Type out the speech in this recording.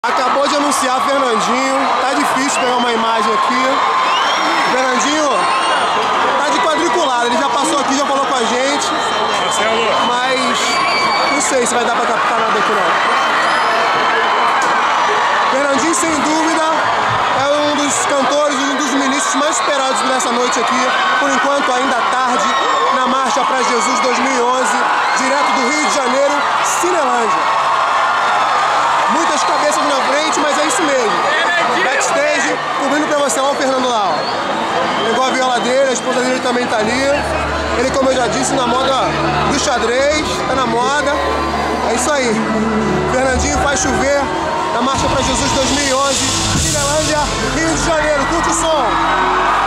Acabou de anunciar Fernandinho, tá difícil pegar uma imagem aqui. Fernandinho tá de quadriculado, ele já passou aqui, já falou com a gente. Mas não sei se vai dar pra captar nada aqui não. Fernandinho, sem dúvida, é um dos cantores, um dos ministros mais esperados dessa noite aqui. Por enquanto, ainda tarde, na Marcha para Jesus 2011, direto do Rio de Janeiro, Cinelândia. Muitas cabeças na frente, mas é isso mesmo. Backstage, cobrindo pra você, ó, o Fernando lá, ó. Pegou a viola dele, a esposa dele também tá ali. Ele, como eu já disse, na moda do xadrez, tá na moda. É isso aí. Fernandinho faz chover na Marcha para Jesus 2011, Cinelândia, Rio de Janeiro. Curte o som!